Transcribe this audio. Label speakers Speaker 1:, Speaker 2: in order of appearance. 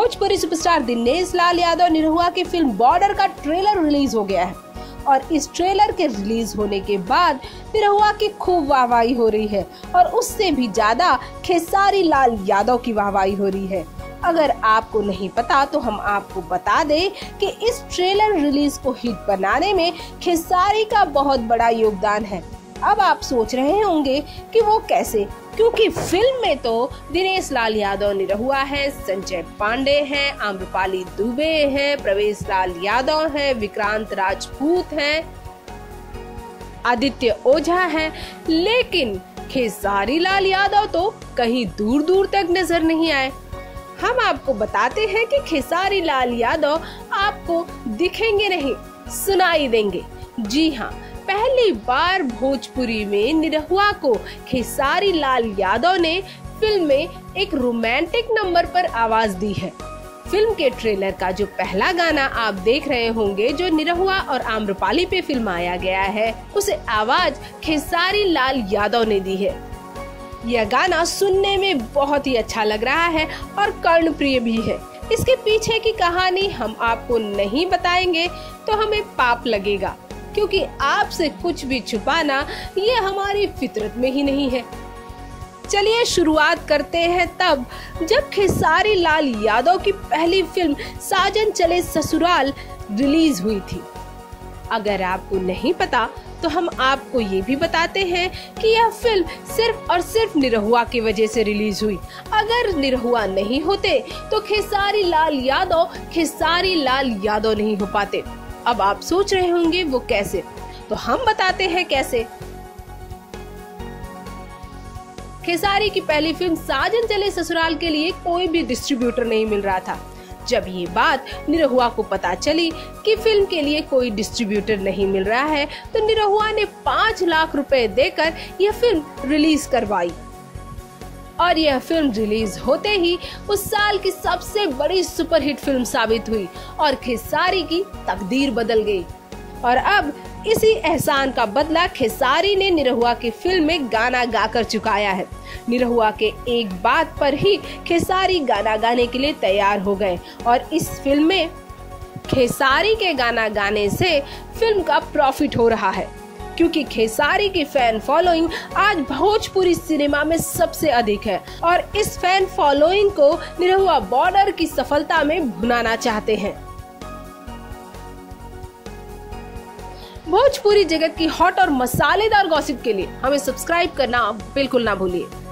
Speaker 1: Bhojpuri superstar Dinesh Lal Yadav Nirahua की film Border का trailer release हो गया है और इस ट्रेलर के रिलीज होने के बाद निरहुआ की खूब वाहवाही हो रही है और उससे भी ज्यादा खेसारी लाल यादव की वाहवाही हो रही है। अगर आपको नहीं पता तो हम आपको बता दें कि इस ट्रेलर रिलीज को हिट बनाने में खेसारी का बहुत बड़ा योगदान है। अब आप सोच रहे होंगे कि वो कैसे, क्योंकि फिल्म में तो दिनेश लाल यादव निरहुआ है, संजय पांडे हैं, आम्रपाली दुबे हैं, प्रवेश लाल यादव हैं, विक्रांत राजपूत हैं, आदित्य ओझा हैं, लेकिन खेसारी लाल यादव तो कहीं दूर दूर तक नजर नहीं आए। हम आपको बताते हैं कि खेसारी लाल यादव आपको दिखेंगे नहीं, सुनाई देंगे। जी हाँ, पहली बार भोजपुरी में निरहुआ को खेसारी लाल यादव ने फिल्म में एक रोमांटिक नंबर पर आवाज दी है। फिल्म के ट्रेलर का जो पहला गाना आप देख रहे होंगे, जो निरहुआ और आम्रपाली पे फिल्माया गया है, उसे आवाज खेसारी लाल यादव ने दी है। यह गाना सुनने में बहुत ही अच्छा लग रहा है और कर्णप्रिय भी है। इसके पीछे की कहानी हम आपको नहीं बताएंगे तो हमें पाप लगेगा, क्योंकि आपसे कुछ भी छुपाना ये हमारी फितरत में ही नहीं है। चलिए शुरुआत करते हैं तब जब खेसारी लाल यादव की पहली फिल्म साजन चले ससुराल रिलीज हुई थी। अगर आपको नहीं पता तो हम आपको ये भी बताते हैं कि यह फिल्म सिर्फ और सिर्फ निरहुआ की वजह से रिलीज हुई। अगर निरहुआ नहीं होते तो खेसारी लाल यादव नहीं हो पाते। अब आप सोच रहे होंगे वो कैसे, तो हम बताते हैं कैसे। खेसारी की पहली फिल्म साजन चले ससुराल के लिए कोई भी डिस्ट्रीब्यूटर नहीं मिल रहा था। जब ये बात निरहुआ को पता चली कि फिल्म के लिए कोई डिस्ट्रीब्यूटर नहीं मिल रहा है, तो निरहुआ ने 5 लाख रुपए देकर यह फिल्म रिलीज करवाई और यह फिल्म रिलीज होते ही उस साल की सबसे बड़ी सुपरहिट फिल्म साबित हुई और खेसारी की तकदीर बदल गई। और अब इसी एहसान का बदला खेसारी ने निरहुआ की फिल्म में गाना गाकर चुकाया है। निरहुआ के एक बात पर ही खेसारी गाना गाने के लिए तैयार हो गए और इस फिल्म में खेसारी के गाना गाने से फिल्म का प्रॉफिट हो रहा है, क्योंकि खेसारी की फैन फॉलोइंग आज भोजपुरी सिनेमा में सबसे अधिक है और इस फैन फॉलोइंग को निरहुआ बॉर्डर की सफलता में भुनाना चाहते हैं। भोजपुरी जगत की हॉट और मसालेदार गॉसिप के लिए हमें सब्सक्राइब करना बिल्कुल ना भूलिए।